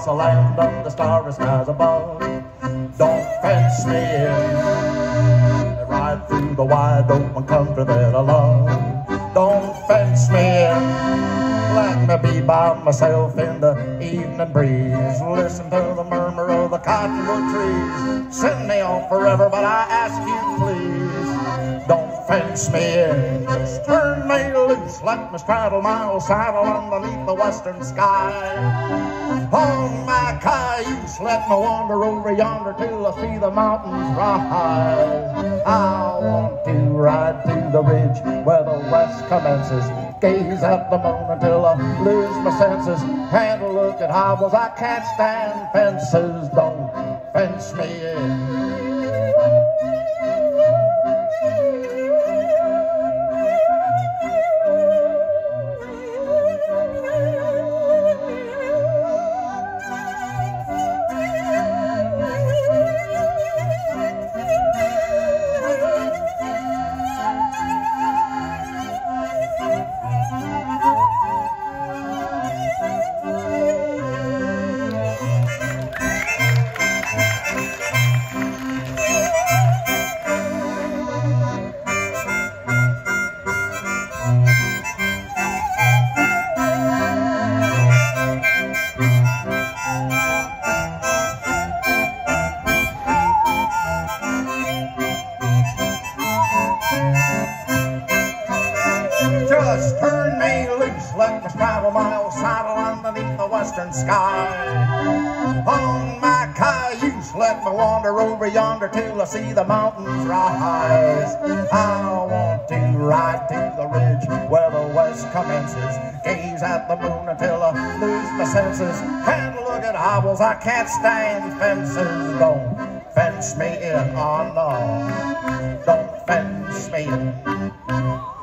across the land of the starry skies above. Don't fence me in, ride through the wide open country that I love. Don't fence me in, let me be by myself in the evening breeze. Listen to the murmur of the cottonwood trees. Send me on forever, but I ask you please, don't fence me in. Just turn me loose, let me straddle my old saddle underneath the western sky. On my cayuse, let me wander over yonder till I see the mountains rise. I want to ride to the ridge where the west commences, gaze at the moon until I lose my senses, and look at hobbles. I can't stand fences, don't fence me in. Just turn me loose, let me straddle my old saddle underneath the western sky. On my cayuse, let me wander over yonder till I see the mountains rise. I want to ride to the ridge where the west commences, gaze at the moon until I lose my senses, and look at hobbles. I can't stand fences, don't fence me in. Oh no, don't fence me in.